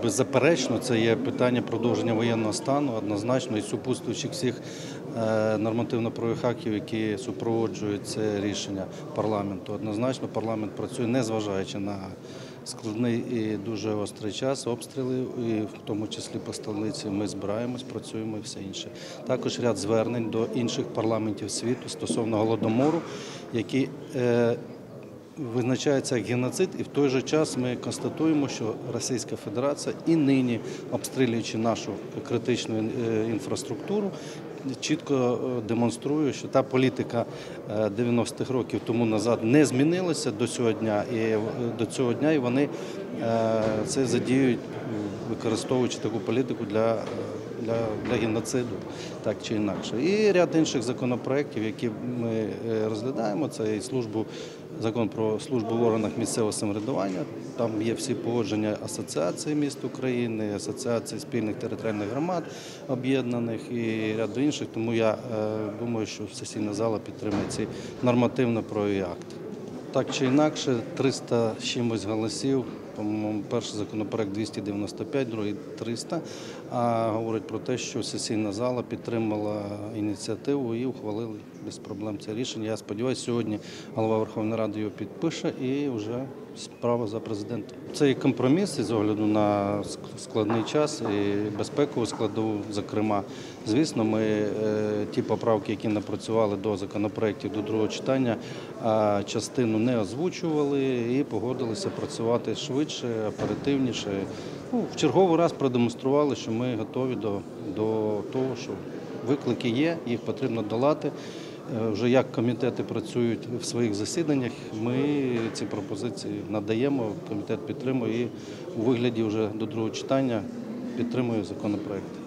беззаперечно, це є питання продовження воєнного стану, однозначно, і супутствуючих всіх нормативно-правових актів, які супроводжують це рішення парламенту. Однозначно, парламент працює, незважаючи на складний і дуже гострий час, обстріли, і в тому числі по столиці ми збираємось, працюємо і все інше. Також ряд звернень до інших парламентів світу стосовно Голодомору, які визначається як геноцид, і в той же час ми констатуємо, що Російська Федерація і нині, обстрілюючи нашу критичну інфраструктуру, чітко демонструє, що та політика 90-х років тому назад не змінилася до цього дня, і вони це задіють, використовуючи таку політику для геноциду, так чи інакше. І ряд інших законопроєктів, які ми розглядаємо, це і закон про службу в органах місцевого самоврядування, там є всі погодження Асоціації міст України, Асоціації спільних територіальних громад об'єднаних і ряд інших, тому я думаю, що сесійна зала підтримує ці нормативно-правові акти. Так чи інакше, 300 з чимось голосів, по-моєму, перший законопроект 295, другий 300, говорить про те, що сесійна зала підтримала ініціативу і ухвалили без проблем це рішення. Я сподіваюся, сьогодні голова Верховної Ради його підпише і вже справа за президентом. Це і компроміс з огляду на складний час і безпекову складову, зокрема. Звісно, ми ті поправки, які напрацювали до законопроєктів до другого читання, частину не озвучували і погодилися працювати швидше, оперативніше. В черговий раз продемонстрували, що ми готові до того, що виклики є, їх потрібно долати. Вже як комітети працюють в своїх засіданнях, ми ці пропозиції надаємо, комітет підтримує і у вигляді вже до другого читання підтримує законопроєкт.